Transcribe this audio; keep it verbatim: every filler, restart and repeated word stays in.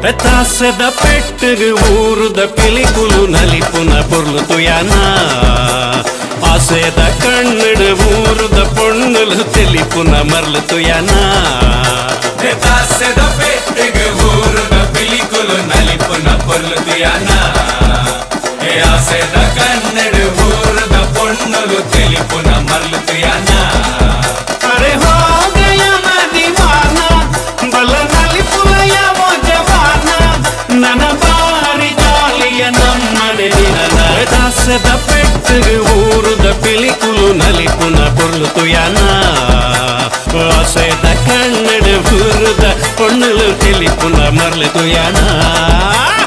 ತಾಸದ ಪೆಟ್ಟಿಗೆ ಊರುದ ಪಿಲಿಕುಲು ನಲಿಪುನ ಪೊರ್ಲು ತುಯಾನ ಆಸೆದ ಕಣ್ಣಡು ಊರುದ ಪೊಣ್ಣಲು ತೆಲಿಪುನ ಮರ್ಲು ತುಯಾನ ತಾಸದ ಪೆಟ್ಟಿಗೆ ಊರುದ ಪಿಲಿಕುಲು ನಲಿಪುನ ಪೊರ್ಲು ತುಯಾನ ಆಸೆದ ಕಣ್ಣಡು ಊರುದ ಪೊಣ್ಣಲು ತೆಲಿಪುನ ಮರ್ಲು ತುಯಾನ ಅರೆ ಹೋ ಗಯಾ ನಾ ದೀವಾನ ಬಲ ನಲಿಪುಲಯ ವೋ ಜವಾನ ನನ್ನ ಬಾರಿ ಜಾಲಿಯ ನಮ್ಮನೆ ದಿನ ದಾಸದ ಪೆಟ್ಟಿಗೆ ಊರುದ ಪಿಲಿಕುಲು ನಲಿಪುನ ಪೊರ್ಲು ತುಯಾನ ಆಸೆದ ಕಣ್ಣಡು ಊರುದ ಪೊಣ್ಣಲು ತೆಲಿಪುನ ಮರ್ಲು ತುಯಾನ